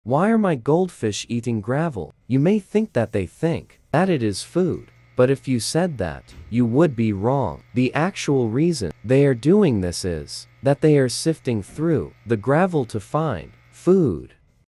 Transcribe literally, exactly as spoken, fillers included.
Why are my goldfish eating gravel? You may think that they think that it is food. But if you said that, you would be wrong. The actual reason they are doing this is that they are sifting through the gravel to find food.